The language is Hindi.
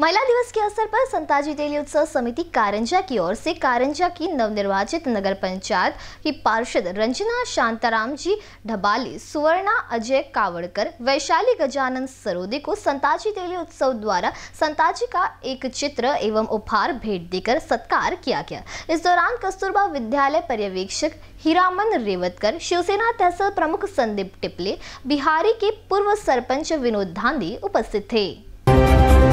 महिला दिवस के अवसर पर संताजी डेली उत्सव समिति कारंजा की ओर से कारंजा की नवनिर्वाचित नगर पंचायत की पार्षद रंजना शांताराम जी ढबाली, सुवर्णा अजय कावड़कर, वैशाली गजानन सरोदे को संताजी डेली उत्सव द्वारा संताजी का एक चित्र एवं उपहार भेंट देकर सत्कार किया गया। इस दौरान कस्तूरबा विद्यालय पर्यवेक्षक हीरामन रेवतकर, शिवसेना तहसील प्रमुख संदीप टिपले, बिहारी के पूर्व सरपंच विनोद धांधे उपस्थित थे।